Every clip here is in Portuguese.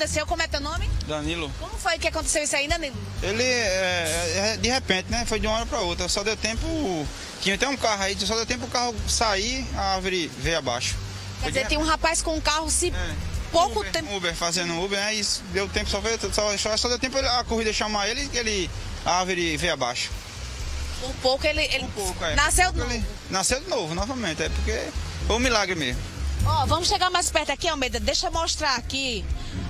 Aconteceu, como é teu nome? Danilo. Como foi que aconteceu isso aí, Danilo? Ele, de repente, né? Foi de uma hora para outra. Só deu tempo. Tinha até um carro aí, só deu tempo o carro sair, a árvore veio abaixo. Quer dizer, tem um rapaz com um carro, pouco Uber, tempo. fazendo Uber, né? Isso deu tempo, só deu tempo a corrida chamar a árvore veio abaixo. Por pouco ele nasceu de novo. Nasceu de novo, novamente. É porque foi um milagre mesmo. Ó, vamos chegar mais perto aqui, Almeida. Deixa eu mostrar aqui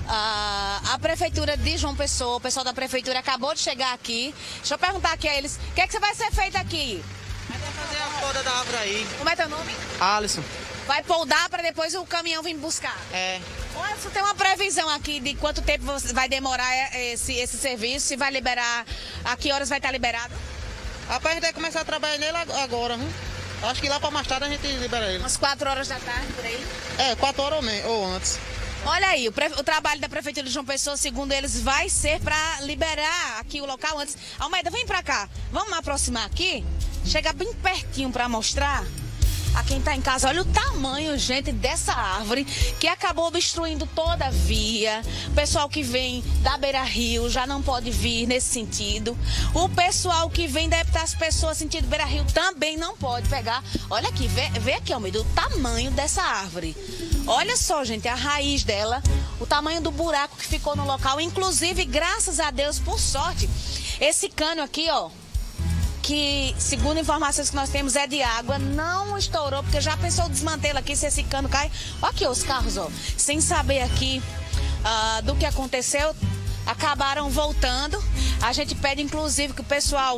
a prefeitura de João Pessoa. O pessoal da prefeitura acabou de chegar aqui. Deixa eu perguntar aqui a eles. O que é que vai ser feito aqui? Vai fazer a poda da árvore aí. Como é teu nome? Alisson. Vai podar para depois o caminhão vir buscar. É. Olha, você tem uma previsão aqui de quanto tempo vai demorar esse serviço? Se vai liberar, a que horas vai estar liberado? Rapaz, a gente vai começar a trabalhar nele agora, hein? Acho que lá para mais tarde a gente libera ele. Umas 4 horas da tarde, por aí? 4 horas ou antes. Olha aí, o trabalho da Prefeitura de João Pessoa, segundo eles, vai ser para liberar aqui o local antes. Almeida, vem para cá. Vamos aproximar aqui? Chega bem pertinho para mostrar a quem está em casa. Olha o tamanho, gente, dessa árvore que acabou obstruindo toda a via. O pessoal que vem da Beira-Rio já não pode vir nesse sentido. O pessoal que vem da Epitácio Pessoa, sentido Beira-Rio, também não pode pegar. Olha aqui, vê aqui, Almeida, o tamanho dessa árvore. Olha só, gente, a raiz dela, o tamanho do buraco que ficou no local. Inclusive, graças a Deus, por sorte, esse cano aqui, ó, que, segundo informações que nós temos, é de água, não estourou, porque já pensou desmantê-lo aqui se esse cano cai. Olha aqui os carros, ó, sem saber aqui do que aconteceu, acabaram voltando. A gente pede, inclusive, que o pessoal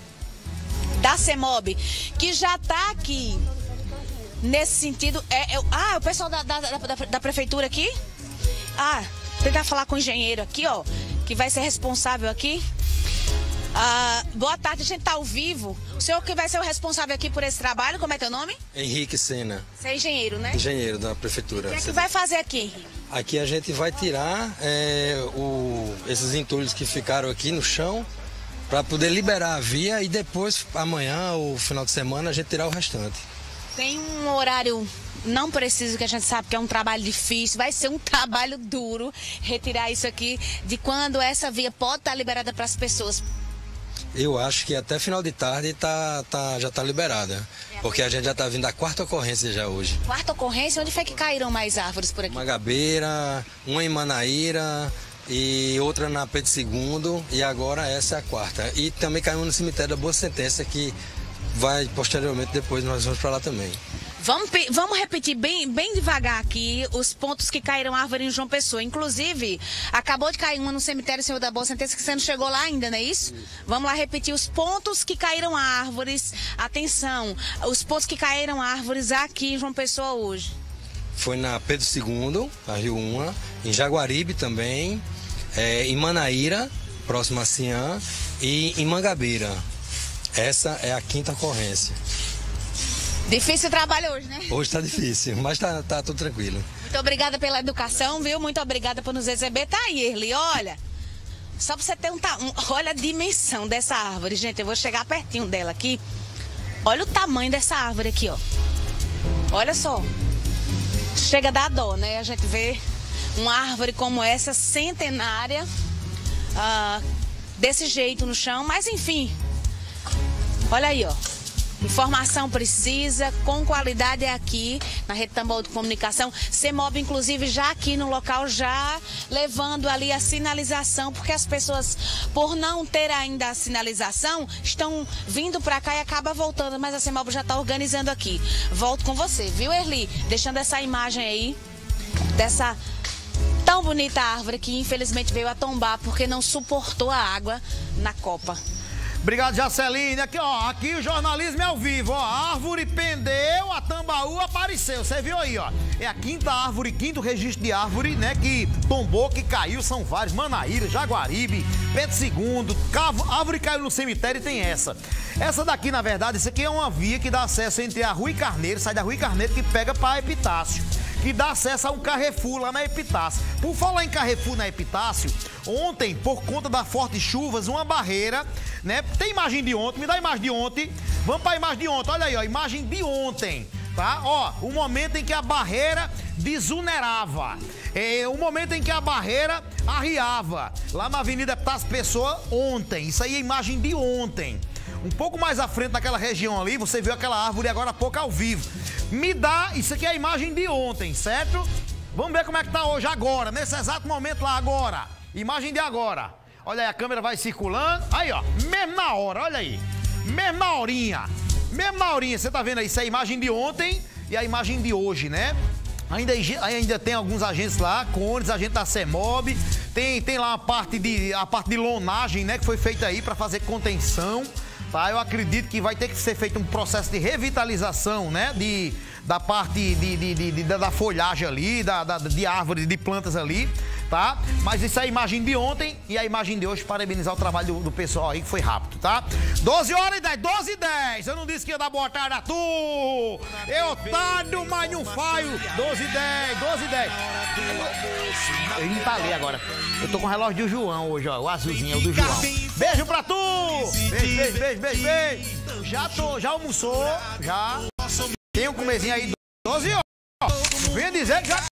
da CEMOB, que já está aqui nesse sentido, o pessoal da prefeitura aqui, tentar falar com o engenheiro aqui, ó, que vai ser responsável aqui. Boa tarde, a gente está ao vivo. O senhor que vai ser o responsável aqui por esse trabalho, como é teu nome? Henrique Sena. Você é engenheiro, né? Engenheiro da prefeitura. O que é que vai fazer aqui, Henrique? Aqui a gente vai tirar esses entulhos que ficaram aqui no chão para poder liberar a via e depois, amanhã ou final de semana, a gente tirar o restante. Tem um horário não preciso, que a gente sabe que é um trabalho difícil, vai ser um trabalho duro retirar isso aqui, de quando essa via pode estar liberada para as pessoas. Eu acho que até final de tarde já está liberada, porque a gente já está vindo a quarta ocorrência já hoje. Quarta ocorrência? Onde foi que caíram mais árvores por aqui? Mangabeira, uma em Manaíra e outra na Pedro II, e agora essa é a quarta. E também caiu no cemitério da Boa Sentença, que vai posteriormente, depois nós vamos para lá também. Vamos repetir bem devagar aqui os pontos que caíram árvore em João Pessoa. Inclusive, acabou de cair uma no cemitério Senhor da Boa Sentença, que você não chegou lá ainda, não é isso? Vamos lá repetir os pontos que caíram árvores. Atenção, os pontos que caíram árvores aqui em João Pessoa hoje. Foi na Pedro II, na Rio 1, em Jaguaribe também, em Manaíra, próximo a Cian, e em Mangabeira. Essa é a quinta ocorrência. Difícil o trabalho hoje, né? Hoje tá difícil, mas tá tudo tranquilo. Muito obrigada pela educação, viu? Muito obrigada por nos receber. Tá aí, Erli, olha. Só pra você ter olha a dimensão dessa árvore, gente. Eu vou chegar pertinho dela aqui. Olha o tamanho dessa árvore aqui, ó. Olha só. Chega a dar dó, né? A gente vê uma árvore como essa, centenária, desse jeito no chão. Mas, enfim, olha aí, ó. Informação precisa, com qualidade, é aqui na Rede Tambor de Comunicação. CEMOB, inclusive, já aqui no local, já levando ali a sinalização, porque as pessoas, por não ter ainda a sinalização, estão vindo para cá e acaba voltando, mas a CEMOB já está organizando aqui. Volto com você, viu, Erli? Deixando essa imagem aí, dessa tão bonita árvore que infelizmente veio a tombar porque não suportou a água na copa. Obrigado, Jaceline. Aqui, ó, aqui o jornalismo é ao vivo, ó. A árvore pendeu, a tambaú apareceu. Você viu aí, ó. É a quinta árvore, quinto registro de árvore, né, que tombou, que caiu, são vários. Manaíra, Jaguaribe, Pedro II, árvore caiu no cemitério e tem essa. Essa daqui, na verdade, isso aqui é uma via que dá acesso entre a Rua e Carneiro, sai da Rua e Carneiro, que pega para Epitácio, que dá acesso a um Carrefour lá na Epitácio. Por falar em Carrefour na Epitácio, ontem, por conta das fortes chuvas, uma barreira, né? Tem imagem de ontem, me dá a imagem de ontem. Vamos para a imagem de ontem, olha aí, ó, imagem de ontem, tá? Ó, o momento em que a barreira desunerava. É o momento em que a barreira arriava. Lá na Avenida das Pessoas ontem. Isso aí é imagem de ontem. Um pouco mais à frente naquela região ali, você viu aquela árvore agora há pouco ao vivo. Me dá, isso aqui é a imagem de ontem, certo? Vamos ver como é que tá hoje agora, nesse exato momento lá agora. Imagem de agora. Olha aí, a câmera vai circulando. Aí, ó, mesmo na hora, olha aí. Mesmo na horinha. Mesmo na horinha, você tá vendo aí? Isso é a imagem de ontem e a imagem de hoje, né? Ainda tem alguns agentes lá, Cones, agente da CEMOB. Tem lá a parte de lonagem, né? Que foi feita aí para fazer contenção. Tá? Eu acredito que vai ter que ser feito um processo de revitalização, né? Da parte da folhagem ali, de árvores, de plantas ali, tá? Mas isso é a imagem de ontem e a imagem de hoje, parabenizar o trabalho do pessoal aí, que foi rápido, tá? 12h10, 12h10. Eu não disse que ia dar boa tarde a tu. Eu tardo, mas não falho. 12h10, 12h10. Ele não tá ali agora. Eu tô com o relógio do João hoje, ó. O azulzinho é o do João. Beijo pra tu. Beijo. Já almoçou, já. Tem um comezinho aí, 12 horas. Venha dizer que já